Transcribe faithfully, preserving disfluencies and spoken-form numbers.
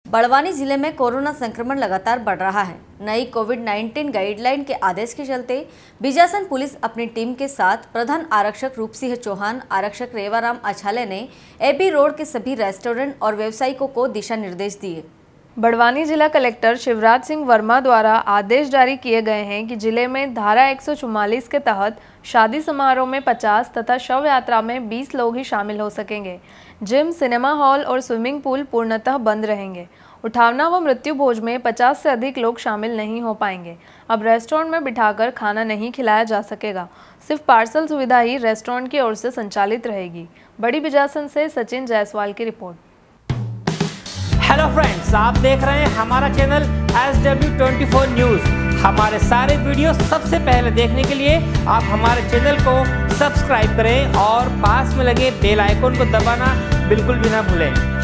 बड़वानी जिले में कोरोना संक्रमण लगातार बढ़ रहा है। नई कोविड उन्नीस गाइडलाइन के आदेश के चलते बीजासन पुलिस अपनी टीम के साथ प्रधान आरक्षक रूपसिंह चौहान, आरक्षक रेवाराम अछाले ने एबी रोड के सभी रेस्टोरेंट और व्यवसायिकों को दिशा निर्देश दिए। बड़वानी जिला कलेक्टर शिवराज सिंह वर्मा द्वारा आदेश जारी किए गए हैं कि जिले में धारा एक सौ चौवालीस के तहत शादी समारोह में पचास तथा शव यात्रा में बीस लोग ही शामिल हो सकेंगे। जिम, सिनेमा हॉल और स्विमिंग पूल पूर्णतः बंद रहेंगे। उठावना व मृत्यु भोज में पचास से अधिक लोग शामिल नहीं हो पाएंगे। अब रेस्टोरेंट में बिठाकर खाना नहीं खिलाया जा सकेगा। सिर्फ पार्सल सुविधा ही रेस्टोरेंट की ओर से संचालित रहेगी। बड़ी बिजासन से सचिन जायसवाल की रिपोर्ट। हेलो फ्रेंड्स, आप देख रहे हैं हमारा channel S W twenty four news. हमारे सारे वीडियो सबसे पहले देखने के लिए आप हमारे चैनल को सब्सक्राइब करें और पास में लगे बेल आइकन को दबाना बिल्कुल भी ना भूलें।